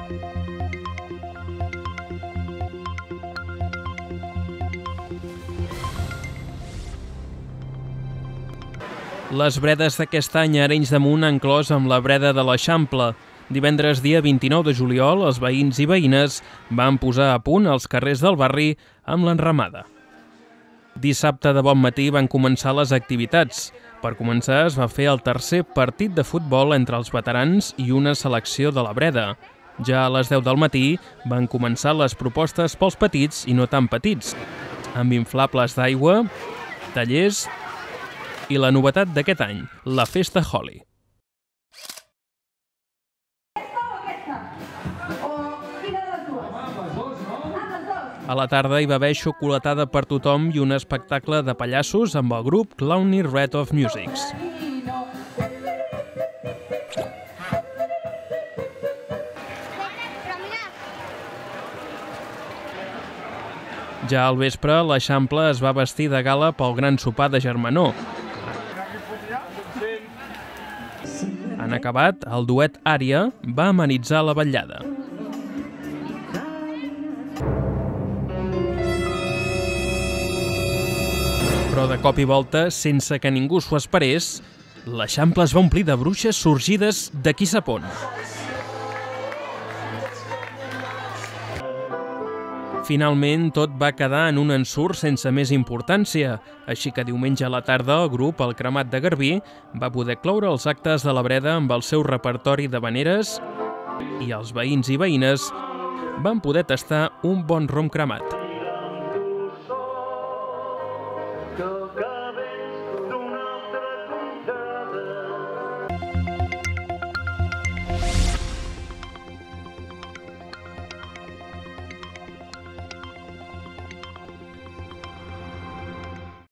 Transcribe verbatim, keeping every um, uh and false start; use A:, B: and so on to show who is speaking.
A: Les bredes d'aquest any a Arenys de Munt han clos amb la breda de l'Eixample. Divendres dia vint-i-nou de juliol, els veïns i veïnes van posar a punt els carrers del barri amb l'enramada. Dissabte de bon matí van començar les activitats. Per començar es va fer el tercer partit de futbol entre els veterans i una selecció de la breda. Ja a les deu del matí van començar les propostes pels petits i no tan petits, amb inflables d'aigua, tallers i la novetat d'aquest any, la Festa Holi. A la tarda hi va haver xocolatada per tothom i un espectacle de pallassos amb el grup Clowny Red of Musics. Ja al vespre, l'Eixample es va vestir de gala pel gran sopar de germanor. En acabat, el duet Ària va amenitzar la vetllada. Però de cop i volta, sense que ningú s'ho esperés, l'Eixample es va omplir de bruixes sorgides de qui sap on. Finalment, tot va quedar en un ensurt sense més importància, així que diumenge a la tarda el grup El Cremat de Garbí va poder cloure els actes de la breda amb el seu repertori de veneres i els veïns i veïnes van poder tastar un bon rom cremat.